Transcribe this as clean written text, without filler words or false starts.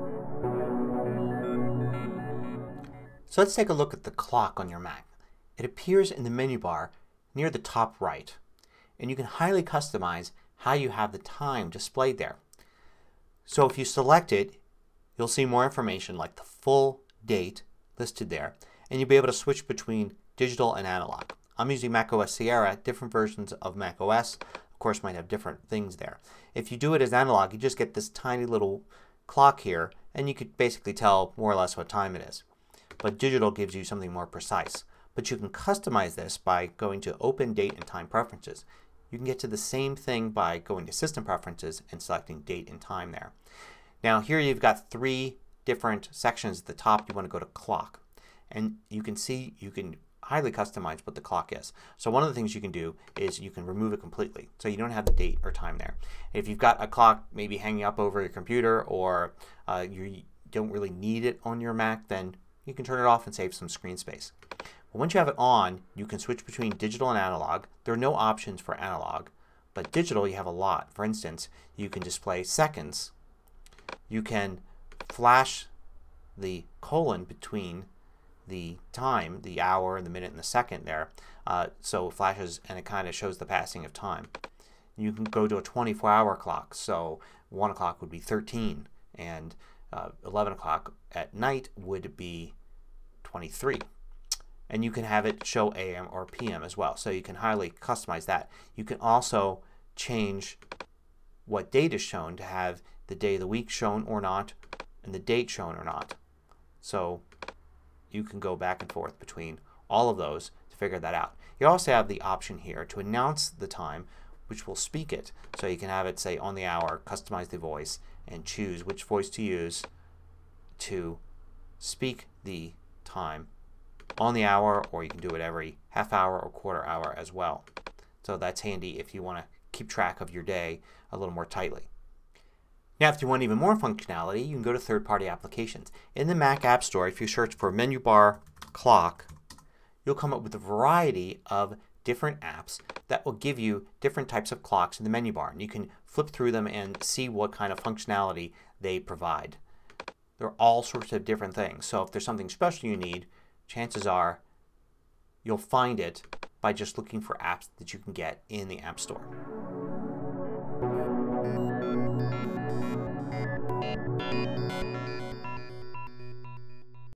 So let's take a look at the clock on your Mac. It appears in the menu bar near the top right, and you can highly customize how you have the time displayed there. So if you select it, you'll see more information like the full date listed there, and you'll be able to switch between digital and analog. I'm using macOS Sierra. Different versions of macOS of course might have different things there. If you do it as analog, you just get this tiny little clock here, and you could basically tell more or less what time it is. But digital gives you something more precise. But you can customize this by going to Open Date and Time Preferences. You can get to the same thing by going to System Preferences and selecting Date and Time there. Now here you've got three different sections at the top. You want to go to Clock. And you can see you can highly customize what the clock is. So one of the things you can do is you can remove it completely. So you don't have the date or time there. If you've got a clock maybe hanging up over your computer, or you don't really need it on your Mac, then you can turn it off and save some screen space. But once you have it on, you can switch between digital and analog. There are no options for analog, but digital you have a lot. For instance, you can display seconds. You can flash the colon between the time, the hour, the minute, and the second there. So it flashes and it kind of shows the passing of time. You can go to a 24-hour clock. So 1 o'clock would be 13 and 11 o'clock at night would be 23. And you can have it show AM or PM as well. So you can highly customize that. You can also change what date is shown to have the day of the week shown or not, and the date shown or not. So you can go back and forth between all of those to figure that out. You also have the option here to announce the time, which will speak it. So you can have it say on the hour, customize the voice, and choose which voice to use to speak the time on the hour, or you can do it every half hour or quarter hour as well. So that's handy if you want to keep track of your day a little more tightly. Now if you want even more functionality, you can go to third-party applications. In the Mac App Store, if you search for Menubar Clock, you'll come up with a variety of different apps that will give you different types of clocks in the menu bar. And you can flip through them and see what kind of functionality they provide. There are all sorts of different things. So if there's something special you need, chances are you'll find it by just looking for apps that you can get in the App Store.